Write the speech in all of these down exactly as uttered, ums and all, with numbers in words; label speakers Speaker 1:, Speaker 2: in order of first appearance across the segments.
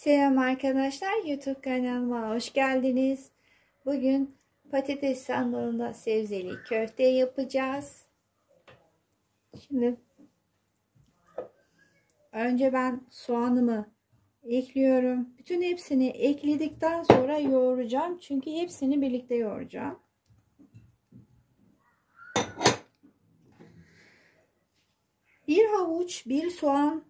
Speaker 1: Selam arkadaşlar, YouTube kanalıma hoş geldiniz. Bugün patates sandalında sebzeli köfte yapacağız. Şimdi önce ben soğanımı ekliyorum. Bütün hepsini ekledikten sonra yoğuracağım. Çünkü hepsini birlikte yoğuracağım. Bir havuç, bir soğan,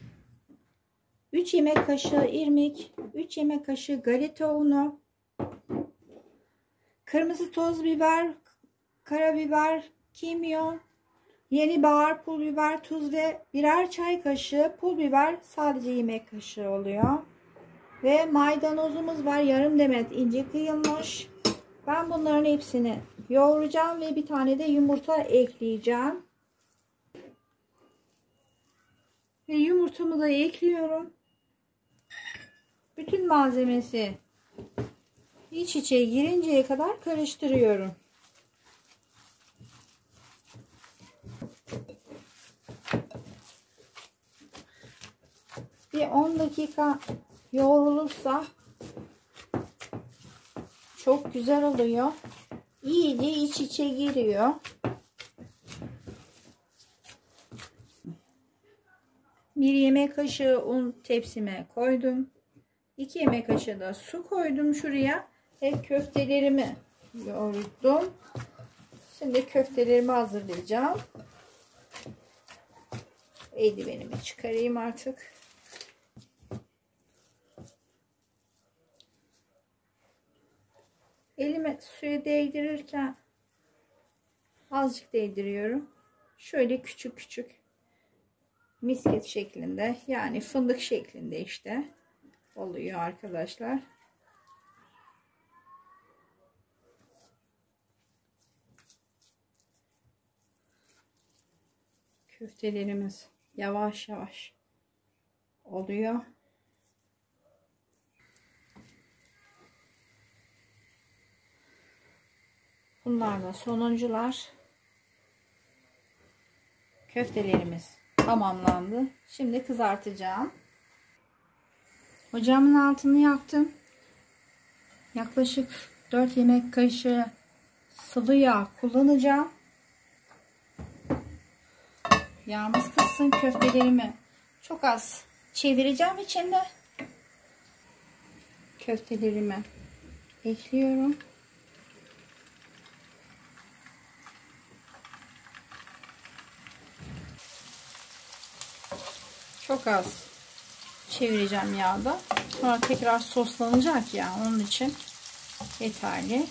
Speaker 1: üç yemek kaşığı irmik, üç yemek kaşığı galeta unu, kırmızı toz biber, karabiber, kimyon, yeni bahar, pul biber, tuz ve birer çay kaşığı pul biber, sadece yemek kaşığı oluyor. Ve maydanozumuz var, yarım demet ince kıyılmış. Ben bunların hepsini yoğuracağım ve bir tane de yumurta ekleyeceğim. Ve yumurtamı da ekliyorum. Bütün malzemesi iç içe girinceye kadar karıştırıyorum. Bir on dakika yoğrulursa çok güzel oluyor. İyice iç içe giriyor. Bir yemek kaşığı un tepsime koydum. iki yemek kaşığı da su koydum şuraya ve köftelerimi yoğurdum. Şimdi köftelerimi hazırlayacağım. Eldivenimi çıkarayım artık. Elime suyu değdirirken azıcık değdiriyorum. Şöyle küçük küçük misket şeklinde, yani fındık şeklinde işte oluyor arkadaşlar. Köftelerimiz yavaş yavaş oluyor. Bunlar da sonuncular. Köftelerimiz tamamlandı. Şimdi kızartacağım. Ocağımın altını yaktım. Yaklaşık dört yemek kaşığı sıvı yağ kullanacağım. Yağımız kızsın. Köftelerimi çok az çevireceğim içinde. Köftelerimi ekliyorum. Çok az çevireceğim yağda. Sonra tekrar soslanacak ya, onun için yeterli.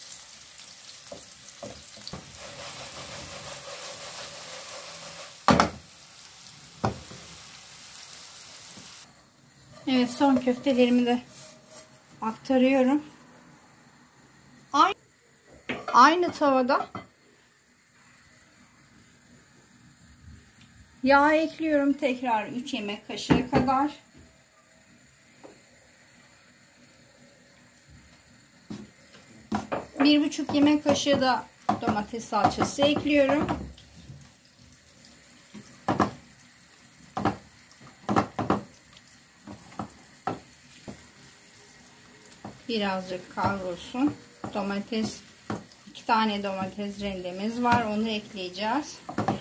Speaker 1: Evet, son köftelerimi de aktarıyorum. Aynı, aynı tavada yağ ekliyorum tekrar üç yemek kaşığı kadar. bir buçuk yemek kaşığı da domates salçası ekliyorum. Birazcık kavrulsun. Domates, iki tane domates rendemiz var, onu ekleyeceğiz.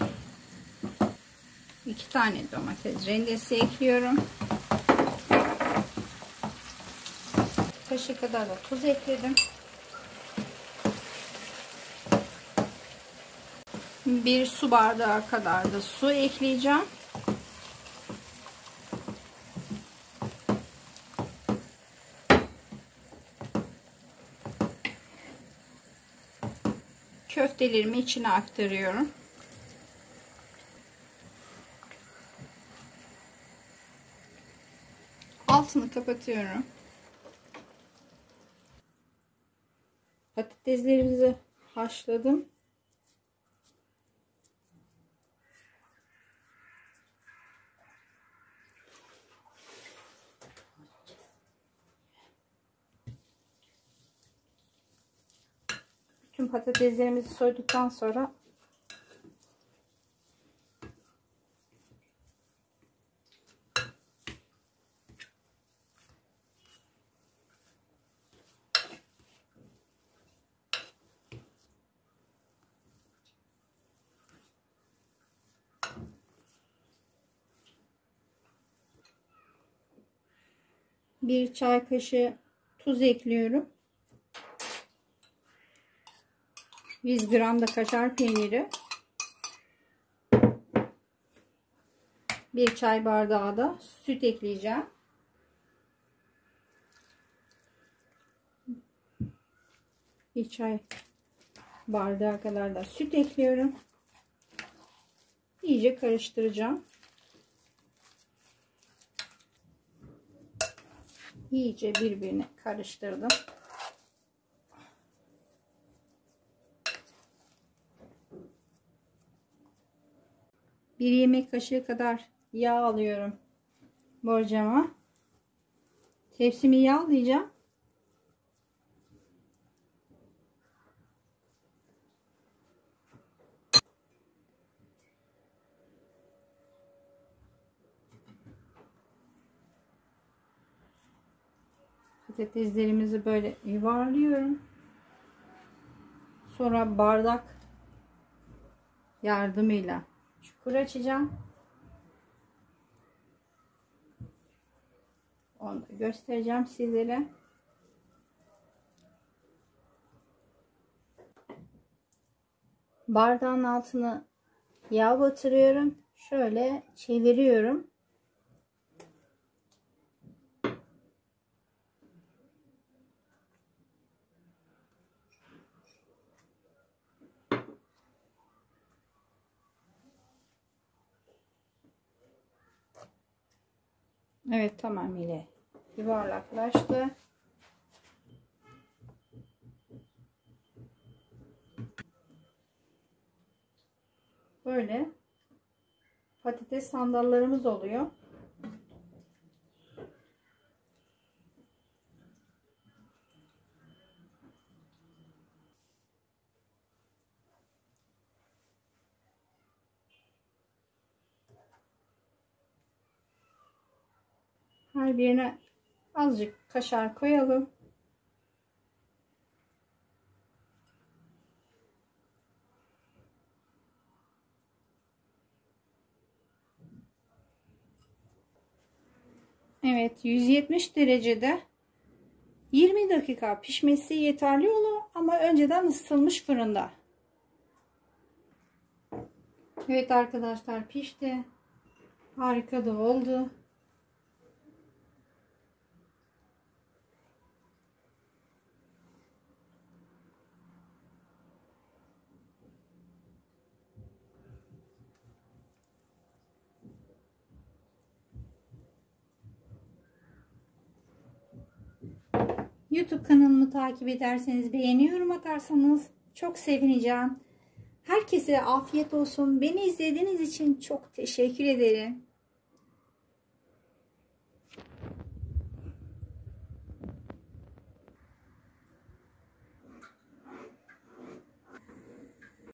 Speaker 1: iki tane domates rendesi ekliyorum. Kaşık kadar da tuz ekledim. Bir su bardağı kadar da su ekleyeceğim. Köftelerimi içine aktarıyorum. Altını kapatıyorum. Patateslerimizi haşladım. Bütün patateslerimizi soyduktan sonra bir çay kaşığı tuz ekliyorum. yüz gram da kaşar peyniri. Bir çay bardağı da süt ekleyeceğim. Bir çay bardağı kadar da süt ekliyorum. İyice karıştıracağım. İyice birbirine karıştırdım. Bir yemek kaşığı kadar yağ alıyorum borcama. Tepsimi yağlayacağım. Patateslerimizi böyle yuvarlıyorum. Sonra bardak yardımıyla çukur açacağım. Onu da göstereceğim sizlere. Bardağın altını yağ batırıyorum. Şöyle çeviriyorum. Evet, tamamıyla yuvarlaklaştı. Böyle patates sandallarımız oluyor. Her birine azıcık kaşar koyalım. Evet, yüz yetmiş derecede yirmi dakika pişmesi yeterli olur ama önceden ısıtılmış fırında. Evet arkadaşlar, pişti. Harika da oldu. YouTube kanalımı takip ederseniz, beğeni, yorum atarsanız çok sevineceğim. Herkese afiyet olsun. Beni izlediğiniz için çok teşekkür ederim.